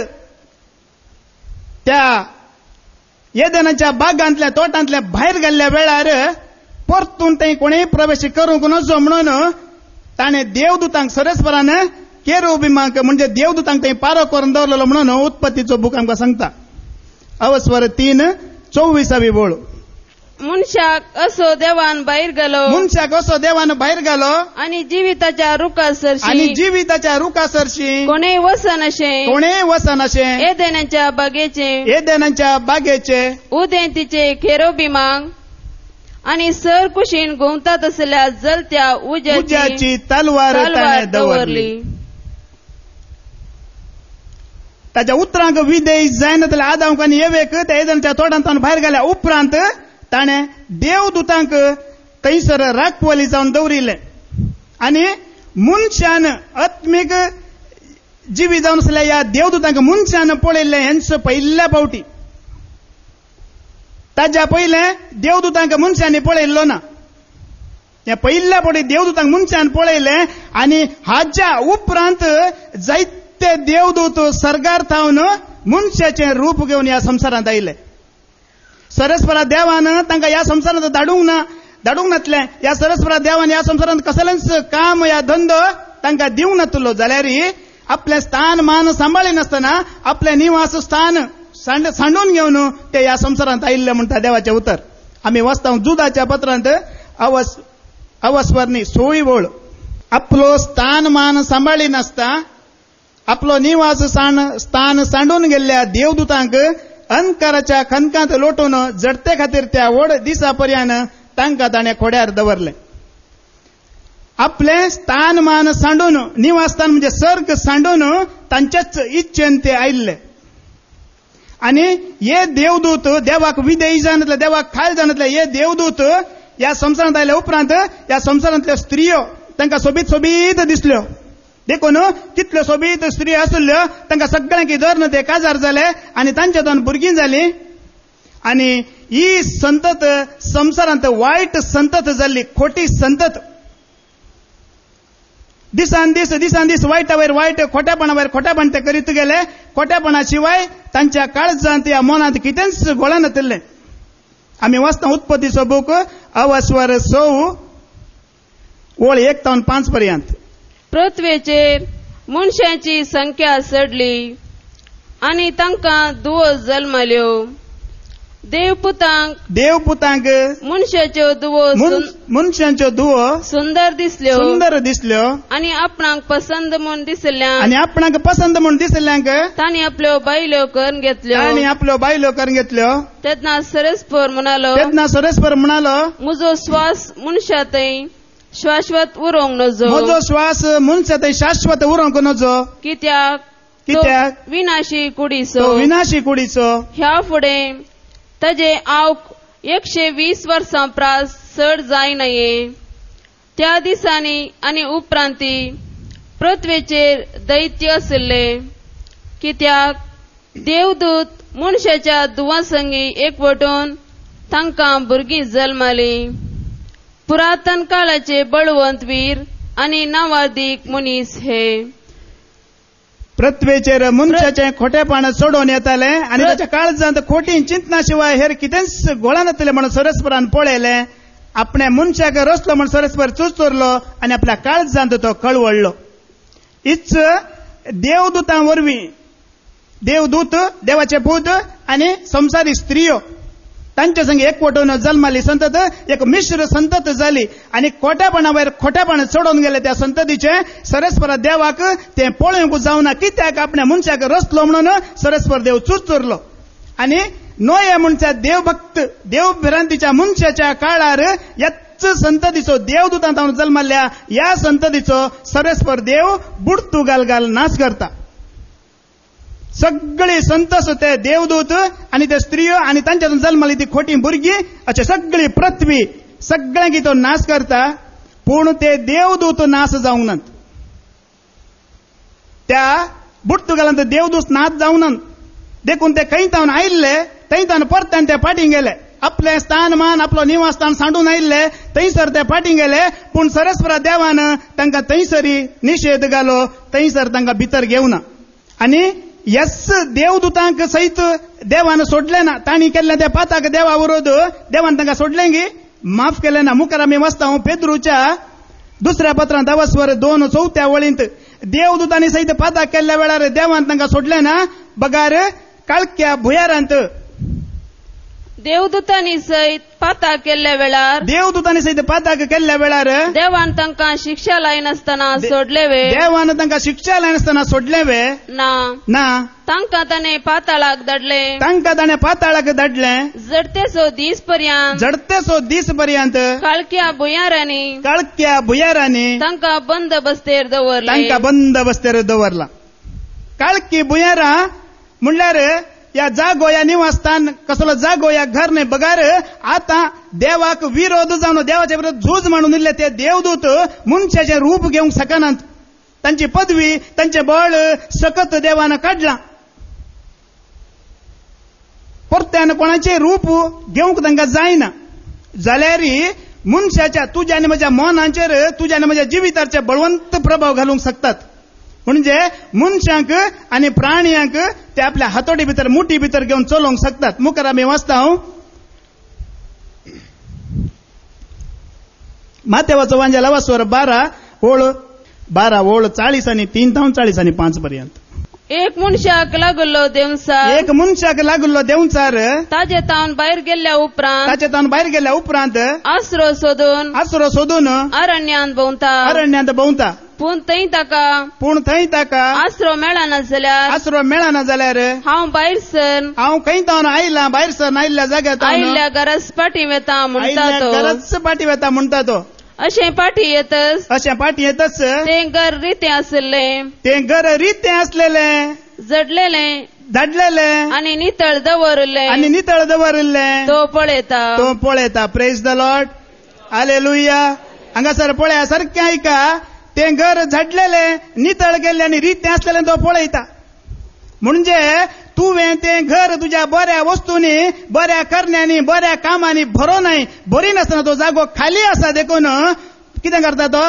त्या येदेनाच्या बागांतल्या तोटांतल्या भायर गेल्ल्या वेळार परतून थंय कोणेय प्रवेश करूंक नजो म्हणून ताणें देवदूतांक सरस्परान केरुबिमांक म्हणजे देवदूतांक थंय पारो करून दवरलेलो म्हणून उत्पत्तीचो बूक आमकां सांगता. अवस्वर तीन चोवीसावी बोळ. मनशाक असो देवान भायर गेलो मनशाक असो देवान भायर गेलो आनी जिविताच्या रुखासरशी आनी जिविताच्या रुखासरशी कोणेय वसन अशें कोणेय वसन अशें एदेनाच्या बागेचे एदेनाच्या बागेचे उदेंतीचे केरुबिमांक आनी सर कुशीन घुंवतात असल्या जलत्या उज्याची तलवार ताणें दवरली. ताच्या उतरांक विधेय जायनासल्या आदांक आनी येवेक त्या एदेनाच्या तोटांतल्यान भायर गेल्या उपरांत ताणें देवदूतांक थंयसर राखपवली जावन दवरिल्ले आनी मनशान आत्मीक जिवी जावन आसल्या ह्या देवदूतांक मनशान पळयल्ले हेंच पयल्या फावटी. ताच्या पयले देवदूतांक मनशांनी पळयल्लो ना. हे पयल्या फावटी देवदूतांक मनशान पळयले आनी हाच्या उपरांत जायते देवदूत सर्गार थावन मनशाचें रूप घेवन ह्या संवसारांत आयले. सरस्परा देवान तांकां ह्या संवसारांत धाडूंक ना धाडूंक नातलें. ह्या सरस्परा देवान ह्या संवसारांत कसलेंच काम ह्या धंदो तांकां दिवंक नातलो जाल्यार आपलें स्थान मान सांबाळी नासतना आपलें निवास स्थान सांडून घेवन ते ह्या संवसारांत आयिल्ले म्हणटा देवाचें उतर. आमी वाचता जुदाच्या पत्रांत अवस अवस्वरनी सोळी वळ. आपलो स्थान मान सांबाळी नासता आपलो निवास स्थान सांडून गेल्ल्या देवदूतांक अंधकाराच्या खनकांत लोटून जडते खातीर त्या व्हड दिसा पर्यंत तांकां ताणें खोड्यार दवरले. आपले स्थान मान सांडून निवासस्थान म्हणजे सर्ग सांडून तांच्याच इच्छेन ते आयिल्ले. आनी हे देवदूत देवाक विधेय जायनासले देवाक खायल जायनासले हे देवदूत ह्या संवसारांत आयल्या उपरांत ह्या संवसारांतल्यो स्त्रियो तांकां सोबीत सोबीत दिसल्यो. देखून कितल्यो सोबीत स्त्री आसल्यो तांकां सगळ्यांक धरून ते काजार जाले आनी तांच्या दोन भुरगीं जालीं. आनी ही संतत संवसारांत वायट संतत जाल्ली खोटी संतत दिसान दीस दिसान दीस वायटा वयर वायट खोट्यापणा वयर खोट्यापण ते करीत गेले. खोट्यापणा शिवाय तांच्या काळजांत ह्या मनांत कितेंच घोळा नासलें. आमी वाचता उत्पत्तीचो बूक अवस्वर स ओळ एक तावन पांच पर्यंत. पृथ्वेचेर मनशांची संख्या चडली आनी तांकां दुवो जल्माल्यो. देवपुतांक देवपुतांक मनशाच्यो दुवो मनशांच्यो दुवो सुंदर दिसल्यो सुंदर दिसल्यो आनी आपणाक पसंद म्हूण दिसल्यांक आनी आपणाक पसंद म्हूण दिसल्यांक तांणी आपल्यो बायल्यो करून घेतल्यो आनी आपल्यो बायल्यो करून घेतल्यो. तेन्ना सरस्पर म्हणालो तेन्ना सरस्पर म्हणालो म्हजो श्वास मनशा थंय शाश्वत उरोंक नजो म्हजो श्वास मनशा थंय शाश्वत उरोंक नजो कित्याक कित्याक विनाशी कुडीचो विनाशी कुडीचो ह्या फुडें ताजे आवक एकशे वीस वर्सां प्रास चड जाय नये. त्या दिसांनी आनी उपरांती पृथ्वेचेर दैत्य आसले कित्याक देवदूत मनशाच्या दुवांसंगी एकवटून तांकां भुरगीं जल्मालीं. पुरातन काळाचे बळवंत वीर आनी नावादीक मनीस हे पृथ्वेचेर मनशाचें खोटेपण सोडून येताले आनी ताच्या काळजांत खोटी चिंतना शिवाय हेर कितेंच घोळा नासलें म्हणून सरस्परान पळयलें. आपणे मनशाक रचलो म्हण सरस्पर चुचुरलो आनी आपल्या काळजांत तो कळवळलो. हीच देवदूतां वरवीं देवदूत देवाचे पूत आनी संवसारी स्त्रियो तांचे संग एकवटून जल्माली संतत एक मिश्र संतत जाली आनी खोट्यापणा वयर खोट्यापण सोडून गेले. त्या संततीचे सरस्पर देवाक ते पळोवंक जावना कित्याक आपणे मनशाक रचलो म्हणून सरस्पर देव चुचुरलो आनी नोये म्हणच्या देवभक्त देवभिरांतीच्या मनशाच्या काळार याच संततीचो देवदूतांत हांव जल्माल्या या संततीचो सर्वेस्पर देव बुडतू घाल घाल नाश करता. सगळी संत ते देवदूत आणि ते स्त्रियो आणि तांच्यातून जल्मली ती खोटी भुरगीं अशें सगळी पृथ्वी सगळ्यांक तो नाश करता. पूण ते देवदूत नाश जावंक नात. त्या बुडतुगालांत देवदूत नाश जावंक नात. देखून ते खंय तावन आयिल्ले थंय तावन परत्यान ते फाटीं गेले. आपले स्थानमान आपलो निवासस्थान सांडून आयिल्ले थंयसर ते फाटीं गेले. पूण सरस्वरा देवान तांकां थंयसरी निषेध घालो. थंयसर तांकां भितर घेवना. आनी यस देवदूतांक सहित देवान सोडले ना. तांणी केल्ले ते पाताक देवा विरोध देवान तांकां सोडले गी माफ केले ना. मुखार आमी वाचता पेद्रूच्या दुसऱ्या पत्रांत अवस्वर दोन चौथ्या वळींत देवदूतांनी सहित पाताक केल्ल्या वेळार देवान तांकां सोडले ना. बगार काळक्या भुयारांत देवदूतांनी सहित पाताक केल्ल्या वेळार देवदूतांनी सहित पाताक केल्ल्या वेळार देवान तांकां शिक्षा लायनासतना सोडले वे. देवान तांकां शिक्षा लायनासतना सोडले वे ना ना. तांकां ताणें पाताळाक धाडले. तांकां ताणें पाताळाक धाडले. जडतेसो दीस पर्यंत जडतेसो दीस पर्यंत काळक्या भुयारांनी काळक्या भुयारांनी तांकां बंद बस्तेर दवरले. तांकां बंद बस्तेर दवरला. काळकी भुयारां म्हणल्यार या जागो या निवासस्थान कसलो जागो या घर नाही. बगार आता देवाक विरोध जावन देवाच्या विरोध झूज म्हणून इल्ले ते देवदूत मनशाचे रूप घेवंक शकनात. तांची पदवी तांचे बळ सकत देवान काढला. परत्यान कोणाचे रूप घेवंक तांकां जायना. जाल्यार मनशाच्या तुज्या आनी म्हज्या मनाचेर तुज्या आनी म्हज्या जिविताचेर बळवंत प्रभाव घालूंक शकतात. म्हणजे मनशांक आणि प्राण्यांक ते आपल्या हातोडी भितर मुठी भितर घेऊन चलोवंक शकतात. मुखार आमी वाचता माथेवाचो वांजेला वासवर बारा ओळ बारा ओळ चाळीस आणि तीन जावन चाळीस आणि पाच पर्यंत. एक मनशाक लागलो देवचार एक मनशाक लागलो देवचार ताजे तावन भायर गेल्ल्या उपरांत ताचे तावन भायर गेल्या उपरांत आसरो सोदून आसरो सोदून अरण्यांत भोंवता अरण्यांत भोंवता. पूण थंय ताका पूण थंय ताका आसरो मेळना जाल्यार आसरो मेळना जाल्यार हांव भायर सर हांव खंय तावन आयला भायर सर आयिल्ल्या जाग्यार आयिल्ल्या घराच पाटी वेता म्हणटा तो. घराच पाटी वेता म्हणटा तो. अशें पाटी येतच अशें पाटी येतच ते घर रिते आसले ते घर रिते आसलेले जडलेले धाडलेले आनी नितळ दवरले आनी नितळ दवरले तो पळयता तो पळयता. Praise the lord. हालेलुया. हांगासर पळया सारकें ऐका. ते घर झडलेले नितळ गेल्ले आनी रिते आसलेले तो पळयता. म्हणजे तुवें तें घर तुज्या बऱ्या वस्तूंनी बऱ्या करण्यांनी बऱ्या कामांनी भरो नाही. भरी नासतना तो जागो खाली आसा देखून कितें करता तो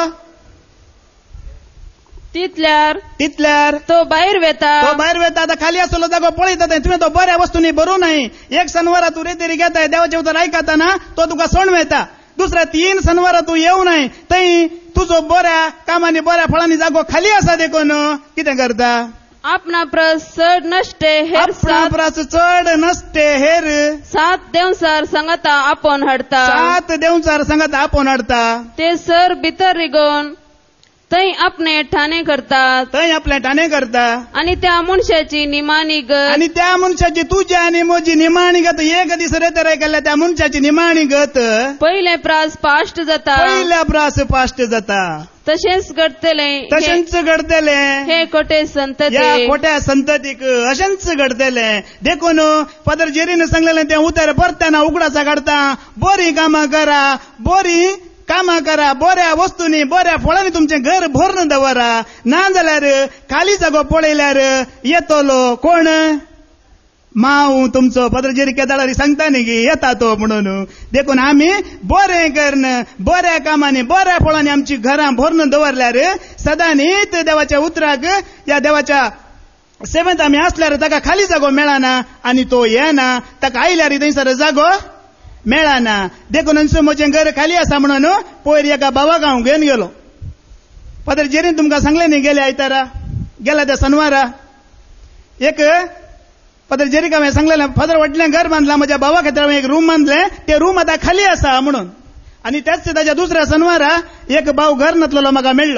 तितल्यार तितल्यार तो भायर वेता. तो भायर वेता. आतां खाली आसलो जागो पळयता थंय तुवें तो बऱ्या वस्तूंनी भरूं नाही. एक शनवारा तूं रेतेरी घेताय देवाचें उतर आयकताना तो तुका सण वेता. दुसऱ्या तीन शनवारा तू येऊ नाही थंय तुजो बऱ्या कामांनी बऱ्या फळांनी जागो खाली आसा देखून कितें करता आपणा प्रस चड नसते हेर आपणा प्रस चड नसते हेर सात देवचार संगता आपोवन हाडता. सात देवचार संगता आपोवन हाडता. ते सर भितर रिगोवन थंय आपणे ठाणे करतात. थंय आपले ठाणे करता. आनी त्या मनशाची निमाणी गत आनी त्या मनशाची तुज्या आनी म्हजी निमाणी गत एक दीस रेतेराय केल्या त्या मनशाची निमाणी गत पयले प्रास पाश्ट जाता. पयल्या प्रास पाश्ट जाता. तशेंच घडतले तशेंच घडतले हे खोटे संतती या खोट्या संततीक अशेंच घडतले. देखून फादर जेरीन सांगलेलें तें उतर परत्याना उगडासा काढता. बरी कामां करा बरी कामां करा बऱ्या वस्तूंनी बऱ्या फळांनी तुमचें घर भरून दवरा. ना जाल्यार खाली जागो पळयल्यार येतलो कोण माव तुमचो फादर जेरी केदारी सांगता न्ही की येता तो म्हणून. देखून आमी बरें करण बऱ्या कामांनी बऱ्या फळांनी आमची घरां भरून दवरल्यार सदांच देवाच्या उतराक या देवाच्या सेवेंत आमी आसल्यार ताका खाली जागो मेळना आनी तो येना. ताका आयल्यार थंयसर जागो मेळना. देखून म्हजें घर खाली आसा म्हणून पयर एका भावाक हांव घेवन गेलो. फादर जेरीन तुमकां सांगलें न्ही गेल्या आयतारा गेल्या त्या शनवारा एक फादर जेरीक हांवें सांगलेलें फादर व्हडलें घर बांदलां म्हज्या भावा खातीर हांवें एक रूम बांदलें तें रूम आतां खाली आसा म्हणून. आनी त्याच ताच्या दुसऱ्या शनवारा एक भाव घर नातलेलो म्हाका मेळ्ळो.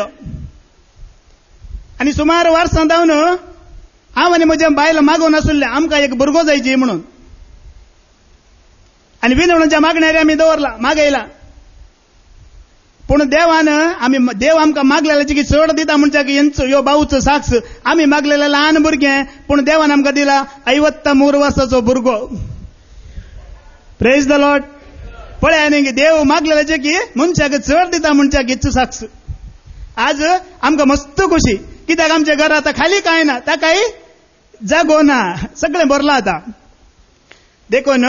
आनी सुमार वर्सां जावन हांव आनी म्हजें बायल मागून आसुल्लें आमकां एक भुरगो जायची म्हणून. आणि विनवणीच्या मागणारे आम्ही दवरला मागायला. पूण देवानं आम्ही देव आमकां मागलेल्याची की चड दिता म्हणटा की यांचो यो भाऊचो साक्ष आम्ही मागलेले ल्हान भुरगें पूण देवान आमकां दिला ऐवत्ता मूर वर्साचो भुरगो. Praise the lord. पळय न्ही देव मागलेल्याचे की मनशाक चड दिता म्हणटा की इच्छ साक्ष. आज आमकां मस्त खुशी कित्याक आमच्या घरात आतां खाली कांय ना ताकाय जागो ना सगळें भरला आता. देखून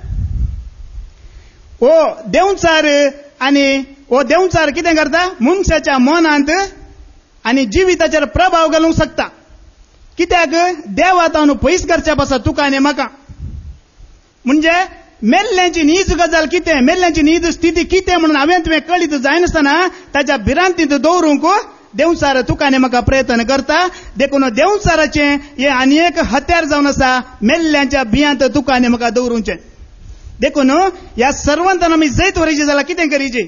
ओ देंवचार आनी ओ देंवचार कितें करता मनशाच्या मनांत आनी जिविताचेर प्रभाव घालूंक शकता. कित्याक देवात हांव पयस करच्या पासा तुका आनी म्हाका. म्हणजे मेल्ल्यांची नीज गजाल कितें मेल्ल्यांची नीज स्थिती कितें म्हणून हांवें तुवें कळीत जायनासतना ताच्या भिरांतींत दवरूंक देंवचार तुका आनी म्हाका प्रयत्न करता. देखून देंवचाराचें हें आनी एक हत्यार जावन आसा मेल्ल्यांच्या भियांत तुका आनी म्हाका दवरूंचें. देखून ह्या सर्वांतान आमी जैत व्हरचें जाल्यार कितें करीचें.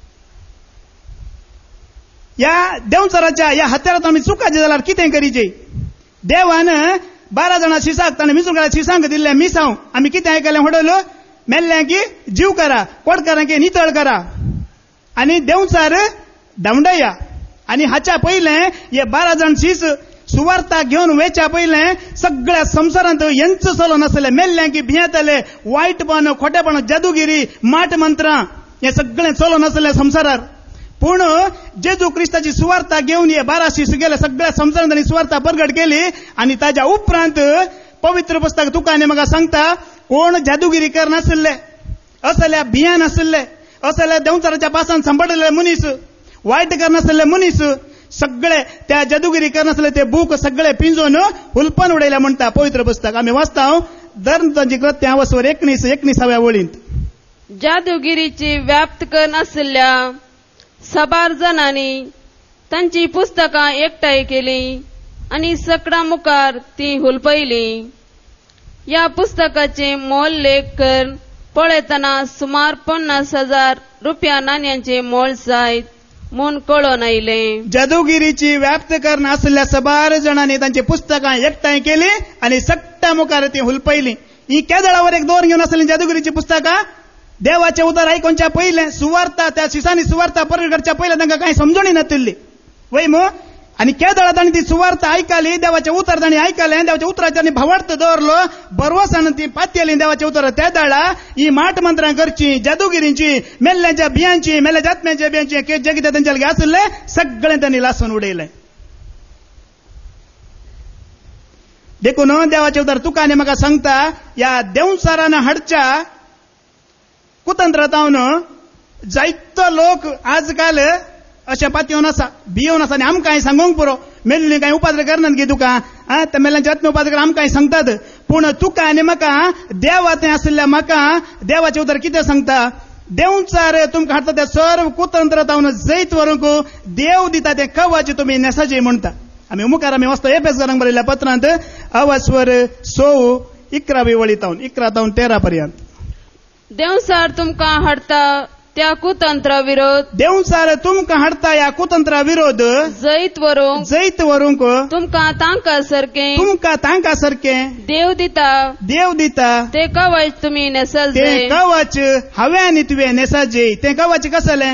ह्या देंवचाराच्या ह्या हत्यारांत आमी चुकाचें जाल्यार कितें करीचें. देवान बारा जाणां शिसाक ताणें मिसळकाराक शिसांक दिल्लें मिसांव आमी कितें आयकलें म्हणलो मेल्ल्यांक जीव करा कोडकारांक नितळ करा आनी देंवचार धांवडया. आनी हाच्या पयलें हे बारा जाण शीस सुवार्ता घेवन वेच्या पयलें सगळ्या संवसारांत हेंचो चलो नासलें. मेल्ल्यांक भियेताले वायटपण खोटेपण जादूगिरी माट मंत्रां हें सगळें चलो नासलें संवसारार. पूण जेजू क्रिस्ताची सुवार्ता घेवन हे बारा शीस गेले सगळ्या संवसारांत तांणी सुवार्ता प्रगट केली. आनी ताच्या उपरांत पवित्र पुस्तक तुका आनी म्हाका सांगता कोण जादूगिरी करनासले असल्या भियान आसले असल्या देंवचाराच्या पासान सांबाळलेले मनीस वायट करनासले मनीस सगळे त्या जादूगिरी करनासले ते बूक सगळे पिंजोवन हुलपण उडयल्या म्हणटा पवित्र पुस्तक. आमी वाचता धर्मतांची कृत्यां वसवर एकनीस एकनीसाव्या वळींत. जादूगिरीची व्याप्त करनासल्या साबार जाणांनी तांची पुस्तकां एकठांय केली आनी सकडां मुखार ती हुलपयली. ह्या पुस्तकाचे मोल लेख कर पळयतना सुमार पन्नास हजार रुपया नाण्यांचे मोल जायत म्हूण कळोन आयलें. जादूगिरीची व्याप्त करनासल्या साबार जाणांनी तांची पुस्तकां एकठांय केली आनी सकटा मुखार ती हुलपयली. ही केदळावर एक दोर घेवन आसली जादूगिरीची पुस्तकां. देवाचे उतर आयकोनच्या पयलें सुवार्ता त्या शिसांनी सुवार्ता प्रगट करच्या पयलें तांकां कांय समजणी नाशिल्ली वय मो. आनी केदळा तांणी ती सुवार्ता आयकली देवाचें उतर तांणी आयकलें देवाच्या उतराचेर तांणी भावार्थ दवरलो बरवसानं ती पातयली देवाचें उतर. त्या दाळा ही माट मंत्रां करची जादूगिरींची मेल्ल्यांच्या बियांची मेल्ल्याच्या आत्म्याच्या बियांची जें कितें तांचे लागीं आसलें सगळें तांणी लासून उडयलें. देखून देवाचें उतर तुका आनी म्हाका सांगता ह्या देंवचारान हाडच्या कुतंत्रांतावन जायतो लोक आजकाल अशें पातयेवन आसा भियोन आसा आनी आमकां सांगूंक पुरो मेल्ली कांय उपाद्र करनात गे तुका त्या मेल्ल्यांच्या आत्म्या उपाद्र आमकां सांगतात. पूण तुका आनी म्हाका देवातें आसल्या म्हाका देवाचें उतर कितें सांगता देंवचार तुमकां हाडटा त्या सर्व कुतंत्रांतावन जैत व्हरूंक देव दिता तें कवच तुमी नेसाचें म्हणटा. आमी मुखार आमी वचता एफेसकारांक बरयल्ल्या पत्रांत अवस्वर सो इकरावी वळीतावन इकरा तावन तेरा पर्यंत. देंवचार तुमकां हाडटा त्या कुतंत्रा विरोध देंवचार तुमकां हाडटा ह्या कुतंत्रा विरोध जैत व्हरूंक जैत व्हरूंक तुमकां तांकां सारकें तुमकां तांकां सारकें देव दिता देव दिता ते कवच तुमी नेसल तें कवच हांवें आनी तुवें नेसाचें. तें कवच कसलें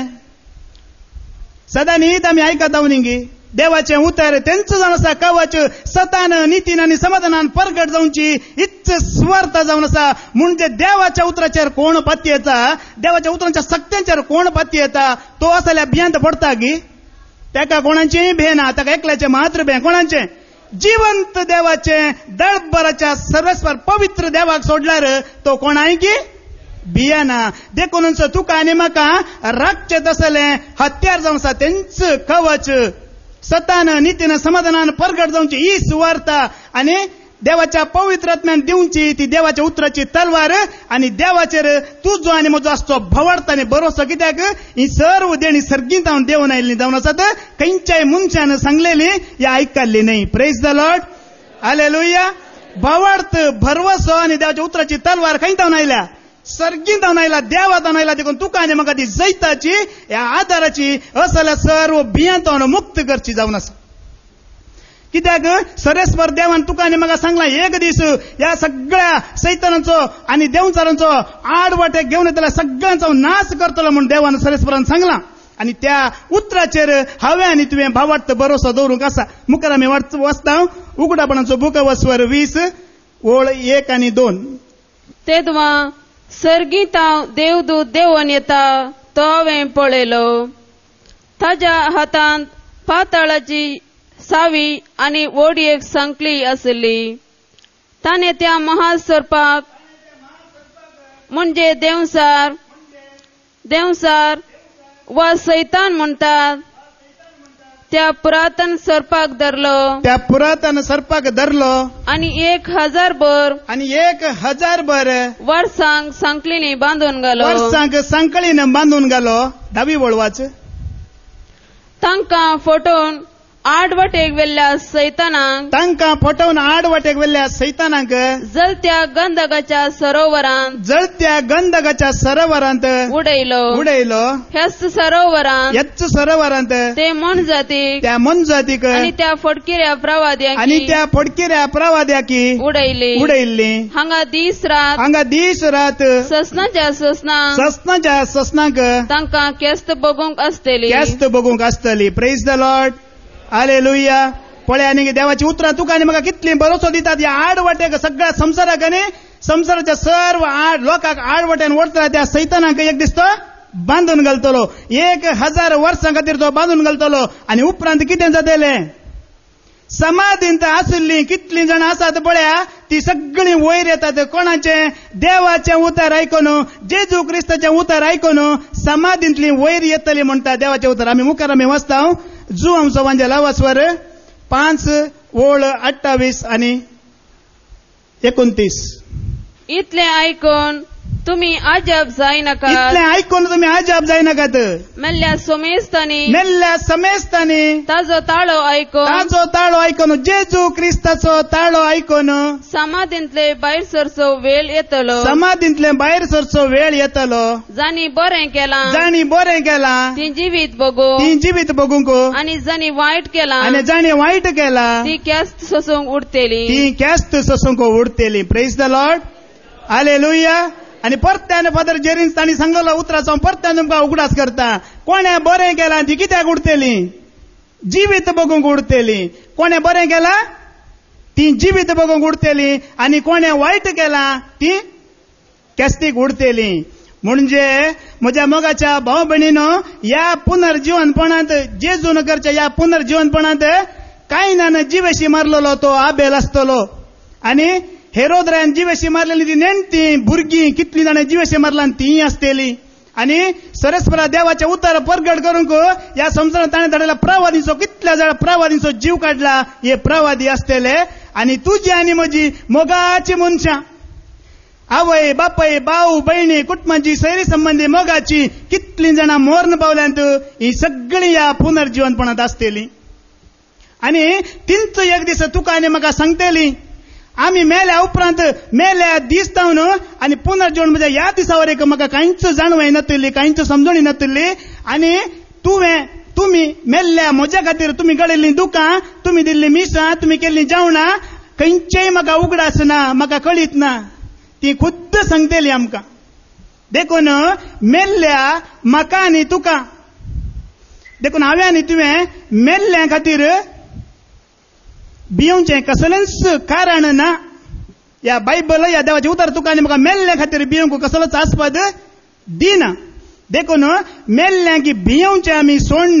सदां न्हीद आमी आयकता न्ही देवाचें उतर तेंचो जावन आसा कवच सतान नितीन आनी समाधानान प्रगट जावची इच्छ सुवार्ता जावन आसा. म्हणजे देवाच्या उतराचेर कोण पाती येता देवाच्या उतरांच्या सक्त्यांचेर कोण पाती येता तो असल्या भियांत पडटा गी. ताका कोणाचेंय भे ना ताका एकल्याचें मात्र भे कोणाचें जिवंत देवाचें दळभराच्या सर्वेस्वर पवित्र देवाक सोडल्यार तो कोणाय की भियेना. देखून तुका आनी म्हाका राखचें तसलें हत्यार जावन आसा तेंच कवच सतान नितीन समाधानान प्रगट जावची ही सुवार्ता आनी देवाच्या पवित्र आत्म्यान दिवची ती देवाच्या उतराची तलवार आनी देवाचेर तुजो आनी म्हजो आसचो भवार्थ आनी भरोसो. कित्याक ही सर्व देणी सर्गींत हांव देवन आयिल्ली जावन आसात खंयच्याय मनशान सांगलेली या आयकल्ली न्ही. Praise the lord hallelujah. भवार्थ भरवसो आनी देवाच्या उतराची तलवार खंय जावन आयल्या सर्गींत जावन आयला देवात जावन आयला. देखून तुका आनी म्हाका ती जैताची ह्या आदाराची असल्या सर्व भियांत मुक्त करची जावन आसा. कित्याक सरेस्पर देवान तुका आनी म्हाका सांगला एक दीस ह्या सगळ्या सैतानाचो आनी देवचारांचो आडवाटेक घेवन येतल्या सगळ्यांचो नाश करतलो म्हूण देवान सरेस्परान सांगला. आनी त्या उतराचेर हांवें आनी तुवें भावार्थ भरोसो दवरूंक आसा. मुखार आमी वाचता उगडापणाचो बुक वस्वर वीस ओळ एक आनी दोन. तेदवा सर्गीत हांव देवदूत देंवन येता तो हांवें पळयलो. ताच्या हातांत पाताळाची सावी आनी वोडयेक संकली आसली. ताणें त्या महासर्पाक म्हणजे देवसार देवसार वा सैतान म्हणटात त्या पुरातन सर्पाक धरलो त्या पुरातन सर्पाक धरलो आनी एक हजार बर आनी एक हजार बर वर्सांक सांकलीनी बांदून घालो वर्सांक सांकळीन बांदून घालो. धावी वळवाच. तांकां फटोवन आडवटेक वेल्ल्या सैतानाक तांकां फटोवन आडवटेक वेल्ल्या सैतानाक जळत्या गंधकाच्या सरोवरांत जळत्या गंधकाच्या सरोवरांत उडयलो उडयलो. ह्याच सरोवरांत ह्याच सरोवरांत ते मन जातीक त्या मन जातीक आनी त्या फटकिऱ्या प्रवाद्याक आनी त्या फडकिऱ्या प्रवाद्याकी उडयली उडयल्ली. हांगा दीस रात हांगा दीस रात ससनाच्या ससनांक ससनाच्या ससनाक तांकां केस्त बगूंक आसतली केस्त बगूंक आसतली. Praise the lord. हालेलुया. पळय आनी देवाची उतरां तुका आनी म्हाका कितली भरोसो दितात. ह्या आडवटेक सगळ्या संवसाराक आनी संवसाराच्या सर्व आड लोकांक आडवट्यान ओडटा त्या सैतानाक एक दीस तो बांदून घालतलो. एक हजार वर्सां खातीर तो बांदून घालतलो. आनी उपरांत कितें जातलें? समाधींत आशिल्लीं कितलीं जाणां आसात पळया ती सगळीं वयर येतात. कोणाचें? देवाचें उतर आयकून जेजू क्रिस्ताचें उतर आयकून समाधींतलीं वयर येतलीं म्हणटा देवाचें उतर. आमी मुखार आमी वाचता जू आमचो वांजेला वाचवर पांच ओळ अठ्ठावीस आनी एकोणतीस. इतलें आयकून तुमी आजाप जायनाकात. इतलें आयकून तुमी आजाप जायनाकात. मेल्ल्या सोमेस्तांनी मेल्ल्या समेस्तांनी ताजो ताळो आयकून ताजो ताळो आयकून जेजू क्रिस्ताचो ताळो आयकून समाधींतले भायर सरचो वेळ येतलो. समाधींतले भायर सरचो वेळ येतलो. जाणी बरें केलां जाणी बरें केलां ती जिवीत बगूंक ती जिवीत बगूंक आनी जाणी वायट केलां आनी जाणी वायट केलां ती केस्त सोसूंक उडतली. ती केस्त सोसूंक उडतली. Praise the lord. हालेलुया. आनी परत्यान फादर जेरीन तांणी सांगलेलो उतराचो परत्यान तुमकां उगडास करता. कोणें बरें केलां ती कित्याक उडतली? जिवीत बगूंक उडतली. कोणें बरें केलां ती जिवीत बगूंक उडतली आनी कोणें वायट केलां ती केस्तीक उडतली. म्हणजे म्हज्या मोगाच्या भाव भयणीनो ह्या पुनर्जीवनपणांत जेजून करच्या ह्या पुनर्जीवनपणांत कायनान जिवेशी मारलेलो तो आबेल आसतलो. आनी हेरोद्रान जिवेशी मारलेली ती नेणटी भुरगीं कितलीं जाणां जिवेशी मारलां ती आसतली. आनी सरस्परा देवाचें उतर परगट करूंक ह्या संवसारांत ताणें धाडिल्ल्या प्रवादीचो कितल्या जाणां प्रवादीचो जीव काडला हे प्रवादी आसतले. आनी तुजी आनी म्हजी मोगाची मनशां आवय बापय भाऊ भयणी कुटुंबाची सैरी संबंधी मोगाची कितलीं जाणां मरण पावल्यांत ही सगळीं ह्या पुनर्जीवनपणांत आसतली. आनी तिंच एक दीस तुका आनी म्हाका सांगतली आमी मेल्या उपरांत मेल्या दीस जावन आनी पुनर्जीवन म्हणजे ह्या दिसावर एक म्हाका कांयच जाणवाय नातली कांयच समजणी नातली. आनी तुवें तुमी मेल्ल्या म्हज्या खातीर तुमी घडयल्लीं दुकां तुमी दिल्लीं मिसां तुमी केल्लीं जेवणां खंयचेय म्हाका उगडास ना म्हाका कळीत ना. ती खुद्द सांगतली आमकां. देखून मेल्ल्या म्हाका आनी तुका देखून हांवें आनी तुवें मेल्ल्या खातीर भियोवचें कसलेंच कारण ना. ह्या बायबल ह्या देवाचें उतर तुका आनी म्हाका मेल्ल्या खातीर भियोवंक कसलोच आस्पाद दिना. देखून मेल्ल्यांक भियोवचें आमी सोडन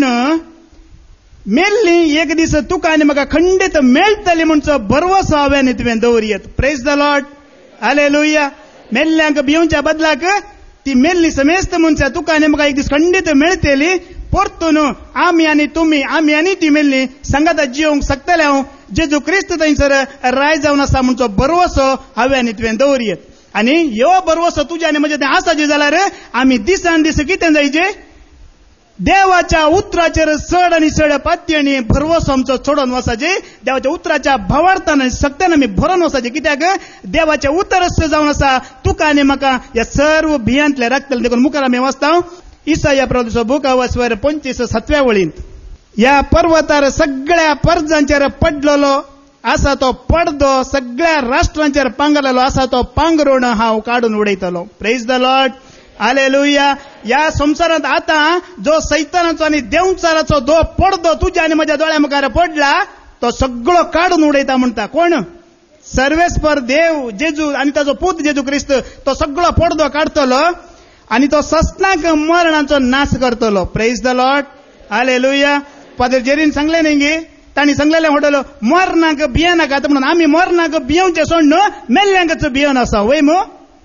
मेल्लीं एक दीस तुका आनी म्हाका खंडीत मेळटली म्हणचो भरवसो हांवें आनी तुवें दवरयत. Praise the lord. हालेलुया. मेल्ल्यांक भियोवच्या बदलाक ती मेल्ली समेस्त मनशां तुका आनी म्हाका एक दीस खंडीत मेळटली. परतून आमी आनी तुमी आमी आनी ती मेल्ली सांगात जिवंक शकतले हांव जेजू क्रिस्त थंयसर राय जावन आसा म्हणचो भरवसो हांवें आनी तुवें दवरयत. आनी ह्यो भरवसो तुज्या आनी म्हज्या थंय आसाचे जाल्यार आमी दिसान दीस कितें जायचे देवाच्या उतराचेर चड आनी चड पातयेनी भरवसो आमचो चडोवन वचाचे. देवाच्या उतराच्या भावार्थान सक्त्यान आमी भरोन वचाचे. कित्याक देवाचें उतर जावन आसा तुका आनी म्हाका ह्या सर्व भियांतले राखतले. देखून मुखार आमी वाचता इसाया प्रभूचो बूक वाचवर पंचवीस सातव्या वळींत ह्या पर्वतार सगळ्या पर्जांचेर पडलेलो असा तो पडदो सगळ्या राष्ट्रांचेर पांगरलेलो असा तो पांघरूण हांव काढून उडयतलो. Praise the lord. हालेलुया. ह्या संवसारांत आता जो सैतानाचो आनी देवचाराचो जो पडदो तुज्या आनी म्हज्या दोळ्या मुखार पडला तो सगळो काढून उडयता म्हणटा कोण? सर्वेस्पर देव जेजू आनी ताचो पूत जेजू क्रिस्त तो सगळो पडदो काडतलो आनी तो सस्नाक मरणाचो नाश करतलो. Praise the lord. Hallelujah. Father Jerin सांगले न्ही गे तांणी सांगलेलें म्हणटलो मरणाक भियेनाका म्हणून आमी मरणाक भियोवचे सोड न्हू मेल्ल्यांकच भियोन आसा वय मो.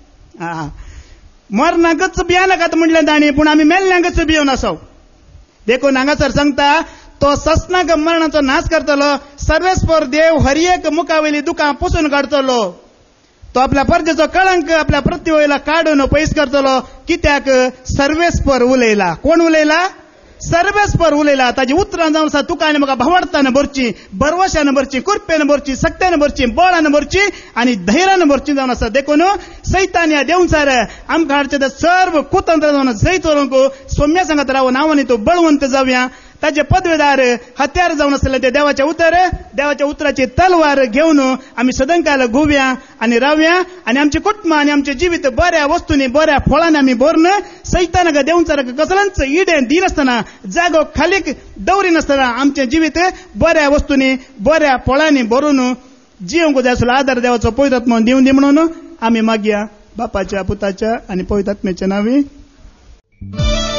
मरणाकच भियेनाका म्हणलें तांणी पूण आमी मेल्ल्यांकच भियोन आसा. देखून हांगासर सांगता तो सस्नाक मरणाचो नाश करतलो. सर्वेस्पर देव हर एक मुखावेली दुकां पुसून काडतलो. तो आपल्या परजेचो कळंक आपल्या पृथ्वी वयला काडून पयस करतलो. कित्याक सर्वेस्पर उलयला. कोण उलयला? सर्वेस्पर उलयला. ताजी उतरां जावन आसा तुका आनी म्हाका भावार्थान भरची, भरवशान भरची, कुरपेन भरची, सक्त्यान भरची, बळान भरची आनी धैर्यान भरची जावन आसा. देखून सैतान ह्या देवचार आमकां हाडचे सर्व कुतंत्र जावन जैत चलोवंक सौम्या सांगात रावन हांव आनी तूं बळवंत जावया. ताचे पदवेदार हत्यार जावन आसले ते देवाचे उतर देवाच्या उतराची तलवार घेवन आमी सदांकाल घुवया आनी रावया आनी आमची कुटुंबां आनी आमचें जिवीत बऱ्या वस्तूंनी बऱ्या फळांनी आमी भरून सैतानाक देवचाराक कसलेंच इडें दिनासतना जागो खालीक दवरिनासतना आमचें जिवीत बऱ्या वस्तूंनी बऱ्या फळांनी भरून जिवंक जाय आसलो आदार देवाचो पवित्र आत्मो दिवन दी म्हणून आमी मागया बापाच्या पुताच्या आनी पवित्र आत्म्याच्या नांवी.